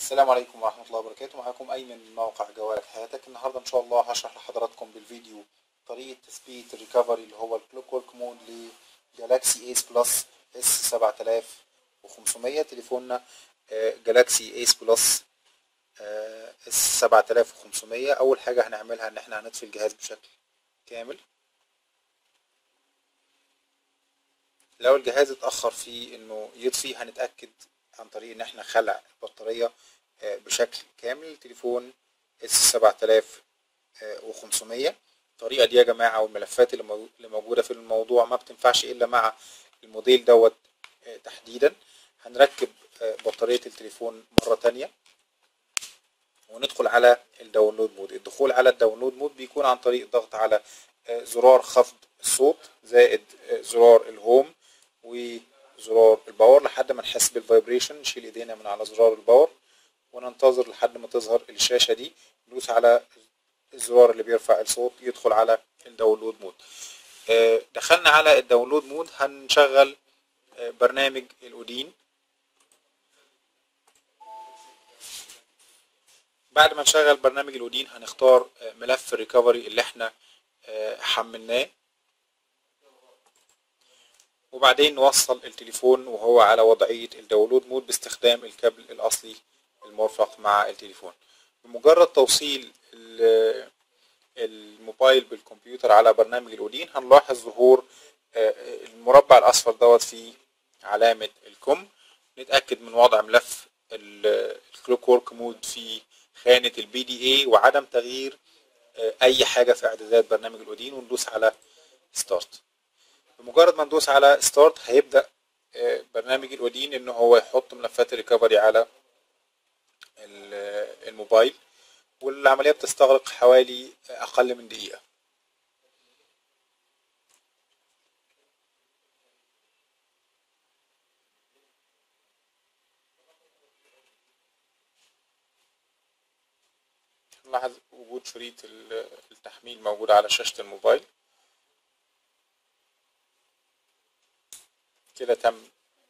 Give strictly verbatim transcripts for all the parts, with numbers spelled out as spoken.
السلام عليكم ورحمة الله وبركاته. معكم أيمن من موقع جوالك حياتك. النهاردة إن شاء الله هشرح لحضراتكم بالفيديو طريقة تثبيت الريكفري اللي هو الكلوك ورك مود لجالاكسي ايس بلس اس سبعة آلاف وخمسمية. تليفوننا جالاكسي ايس بلس اس سبعة آلاف وخمسمية. أول حاجة هنعملها إن احنا هنطفي الجهاز بشكل كامل. لو الجهاز اتأخر في إنه يطفي هنتأكد عن طريق إن احنا خلع البطارية بشكل كامل. التليفون اس سبعة آلاف وخمسمية. الطريقة دي يا جماعة والملفات اللي موجودة في الموضوع ما بتنفعش إلا مع الموديل دوت تحديدا. هنركب بطارية التليفون مرة تانية وندخل على الداونلود مود. الدخول على الداونلود مود بيكون عن طريق الضغط على زرار خفض الصوت زائد زرار الهوم وزرار الباور لحد ما نحس بالفايبريشن. نشيل ايدينا من على زرار الباور وننتظر لحد ما تظهر الشاشة دي. ندوس على الزرار اللي بيرفع الصوت يدخل على الداونلود مود. دخلنا على الداونلود مود هنشغل برنامج الأودين. بعد ما نشغل برنامج الأودين هنختار ملف الريكفري اللي احنا حملناه وبعدين نوصل التليفون وهو على وضعية الداونلود مود باستخدام الكابل الأصلي المرفق مع التليفون. بمجرد توصيل الموبايل بالكمبيوتر على برنامج الأودين هنلاحظ ظهور المربع الأصفر دوت في علامة الكم. نتأكد من وضع ملف الكلوك ورك مود في خانة البي دي اي وعدم تغيير أي حاجة في إعدادات برنامج الأودين وندوس على ستارت. بمجرد ما ندوس على ستارت هيبدأ برنامج الأودين إن هو يحط ملفات الريكفري على الموبايل والعملية بتستغرق حوالي أقل من دقيقة. نلاحظ وجود شريط التحميل موجود على شاشة الموبايل. كده تم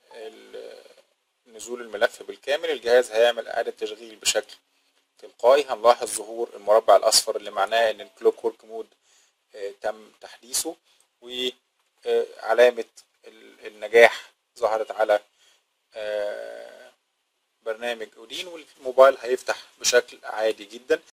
نزول الملف بالكامل. الجهاز هيعمل إعادة تشغيل بشكل تلقائي. هنلاحظ ظهور المربع الأصفر اللي معناه إن الكلوك ورك مود تم تحديثه وعلامة النجاح ظهرت على برنامج أودين والموبايل هيفتح بشكل عادي جدا.